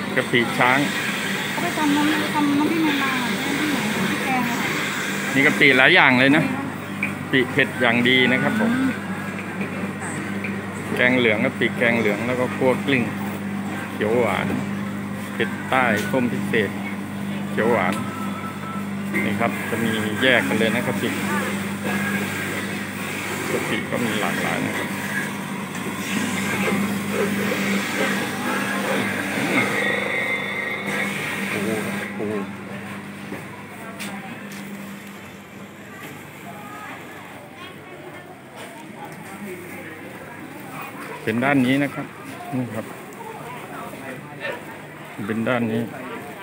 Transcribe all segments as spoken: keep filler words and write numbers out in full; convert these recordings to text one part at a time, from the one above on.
กะปิช้างเขาไปทำน้ำทำน้ำพริกแมงดาที่ไหนที่แกงอะมีกะปิหลายอย่างเลยนะกะปิเผ็ดอย่างดีนะครับผมแกงเหลืองกะปิแกงเหลืองแล้วก็คั่วกลิ้งเขียวหวานเผ็ดใต้ต้มพิเศษเขียวหวานนี่ครับจะมีแยกกันเลยนะครับกะปิกะปิก็มีหลากหลายนะครับโอ้โหโอ้โหเป็นด้านนี้นะครับนี่ครับเป็นด้านนี้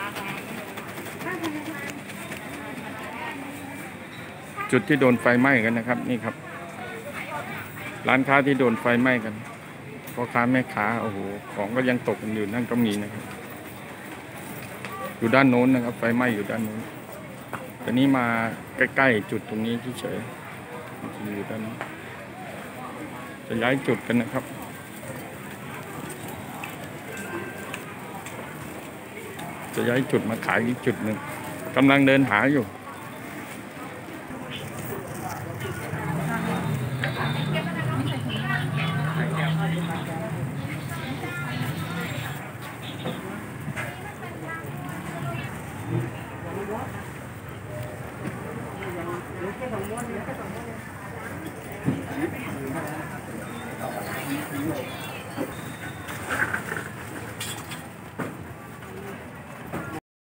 จุดที่โดนไฟไหม้กันนะครับนี่ครับร้านค้าที่โดนไฟไหม้กันพ่อค้าแม่ค้าโอ้โหของก็ยังตกกันอยู่นั่นก็มีนะครับอยู่ด้านโน้นนะครับไฟไหม้อยู่ด้านโน้นแต่นี้มาใกล้ๆจุดตรงนี้เฉยๆอยู่ด้านนี้จะย้ายจุดกันนะครับจะย้ายจุดมาขายอีกจุดหนึ่งกำลังเดินหาอยู่